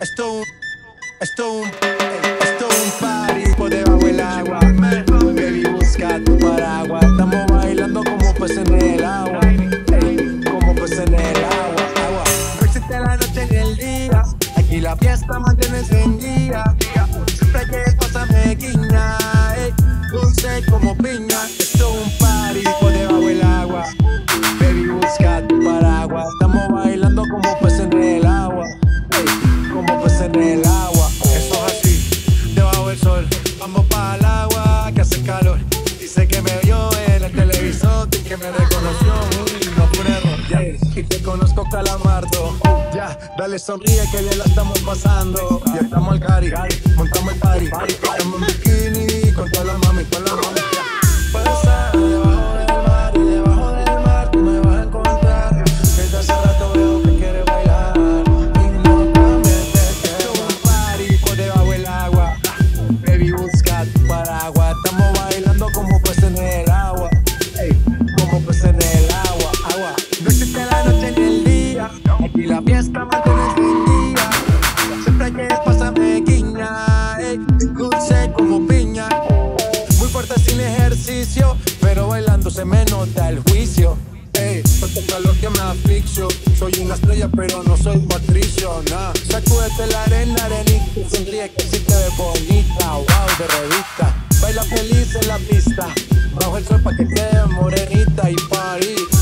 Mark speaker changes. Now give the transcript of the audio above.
Speaker 1: Esto es un party por debajo del agua. Baby, busca tu paraguas. Estamos bailando como peces en el agua. Como peces en el agua. No existe la noche ni el día. Aquí la fiesta mantiene encendida. Siempre que pasa me guiña. Dulce como piña. Esto es un party por debajo del agua. Baby, busca tu paraguas. Estamos bailando como peces en el agua. Como peces en el agua. Eso es así, debajo del sol. Vamos para el agua que hace calor. Dice que me vio en el televisor y que me reconoció. No fue un error, yeah. Y te conozco, Calamardo. Ya, dale sonríe que ya la estamos pasando. Ya estamos al cari, montamos el party. Estamos en bikini con todas las mami, con las mami. Pasa debajo del mar y debajo del mar tú me vas a encontrar. Desde hace rato veo que quieres bailar. Y no cambies de tema. Un party por debajo del agua. Baby, busca tu paraguas. Estamos bailando como peces en el agua. Como peces en el agua. No existe la noche ni el día. Aquí la fiesta mantiene encendida. Siempre que pasa me guiña. Dulce como piña. Muy fuerte sin ejercicio, pero bailando se me nota el juicio. Tanto calor que me asfixio. Soy una estrella pero no soy Patricio, nah. Sacúdete la arenita, sonríe que si te ves bonita. Wow, de revista. Baila feliz en la pista, bajo el sol pa' que quede morenita y party.